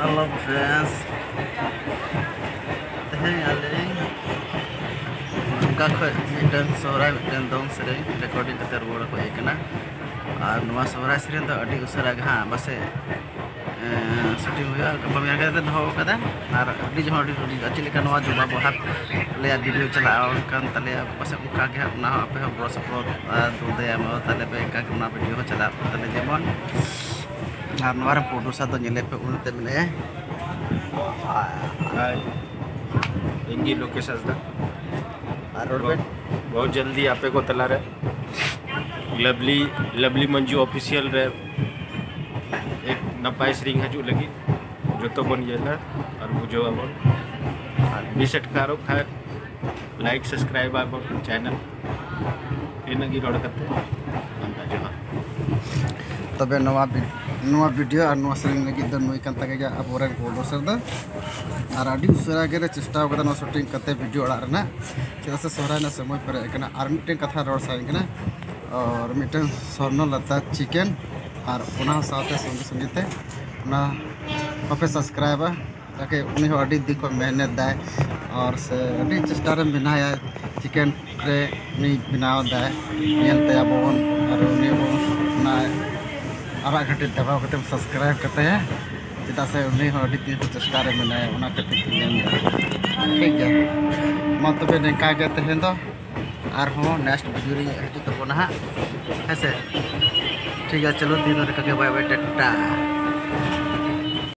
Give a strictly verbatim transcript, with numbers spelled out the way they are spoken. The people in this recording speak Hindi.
Halo friends, teh aling nungka koi midan sorai midan dong sering recording kata ruang koi kena, ar nuwa sorai sering tu adi usara gha base shooting huya pemiar kata dah kata, ar adi jauh adi adi acil ikan nuwa coba buat lihat video celak kan tali base muka gha nah apa yang bros upload tu daya mau tali pe kak mana video celak tali jamon. Ar nuwa foto satu nyelip pe unut temne. हाय इंगी लोकेशन था रोड बहुत जल्दी आपे को तला रहे लवली लवली मंजू ऑफिशियल रहे एक नपाइस रिंग हजू लगी जो तो बन गया और मुझे अब विजिट करो खैर लाइक सब्सक्राइब आप चैनल इन की रोड करते तबे नवा नवा वीडियो और नवा सेरिंग लगी द नुई कान तगे अबोरेन प्रोड्यूसर द और अडी उसरा के चेष्टा कदा न शूटिंग करते वीडियो अड़ा रना चेदा से सोहराय ना समय पर एकना और मिटन कथा रोड साइन कना और मिटन स्वर्णलता चिकन और ओना साथे संगे संगीते ना पे सब्सक्राइब ताकि उनी हो अडी दिन को मेहनत दाय और से अडी चेष्टा रे बनाया चिकन रे नी बनाव दाय नेलते अबोन और उनी बोन ना आरा घंटे दबाव करते सब्सक्राइब करते हैं चेदा से उन्हें अभी दिन चेष्टा रे मनाए उना करते ठीक है मा तबे निका के तहन दो आर हो नेक्स्ट वीडियो रे हजू तबो ना है से ठीक है चलो दिन रे का बाय बाय टाटा।